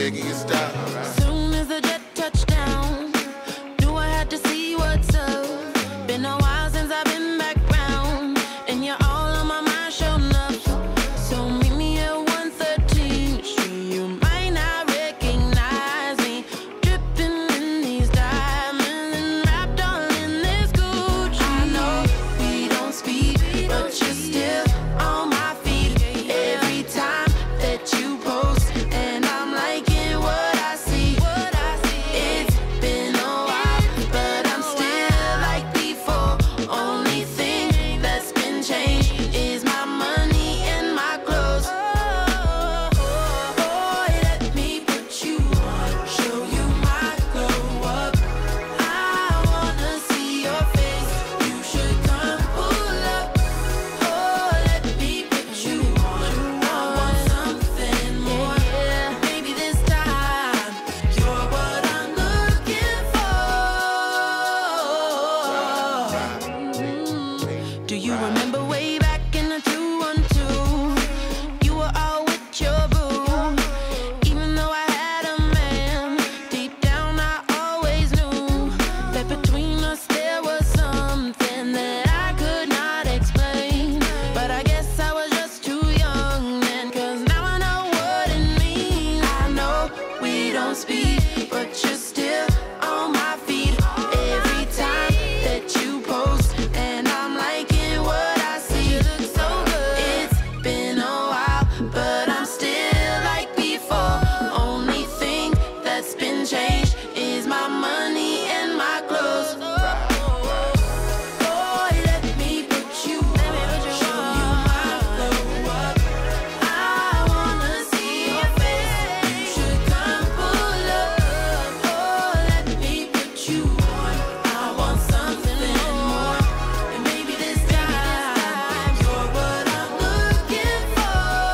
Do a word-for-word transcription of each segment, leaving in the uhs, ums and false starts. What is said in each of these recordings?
digging your style. Soon as the jet touched down, knew I had to see what's up. Been a while since I've been back round, and you're all on my mind, sure enough. So meet me at one thirteenth Street. You might not recognize me, dripping in these diamonds and wrapped all in this Gucci. I know we don't speak, but you're still on my feet every time that you post, and I'm liking what I see. It's been a while, but I'm still like before. Only thing that's been changed is my money and my clothes. Boy, let me put you on, show you my glow up. I wanna see your face, you should come pull up. Oh, let me put you on, I want something more. Maybe this time you're what I'm looking for. Do you remember way back in the two one two? You were all with your boo. Even though I had a man, deep down I always knew that between us there was something that I could not explain. But I guess I was just too young then, 'cause now I know what it means. I know we don't speak, but you're still on my feet every time that you post, and I'm liking what I see. You look so good. It's been a while, but I'm still like before. Only thing that's been changed is my money and my clothes. Boy, let me put you on, show you my glow up. I wanna see your face, you should come pull up. Oh, let me put you on, I want something more. And maybe this time you're what I'm looking for.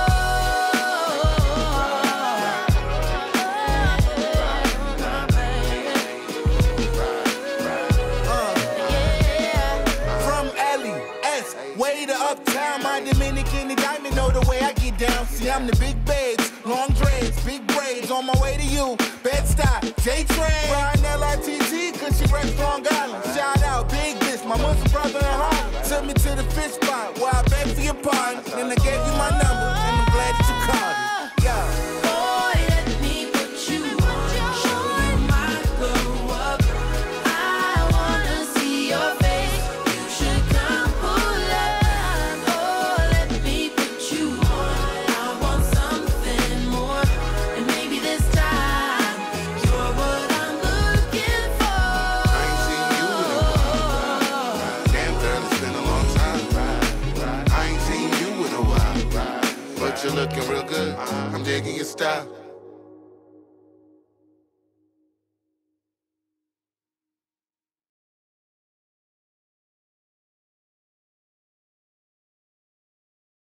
Yeah. From L E S, way to uptown, my Dominican and diamond know the way I get down. See, I'm the big babes, long dreads, big braids, on my way to you. Bed-Stuy, J-Train, riding L I T T, cause she reps Long Island. Shout out, big bitch, my Muslim brother in Harlem. Took me to the fish spot, where I begged for your pardon. Then I gave you my number, and I'm glad that you called it. Yeah. Boy, let me put you on, show you my glow up. I wanna see your face, you should come pull up. Oh, let me put you on, I want something more. And maybe this time you're what I'm looking for. I ain't seen you in a while. Damn girl, it's been a long time. I ain't seen you in a while, but you're looking real good. I'm digging your style.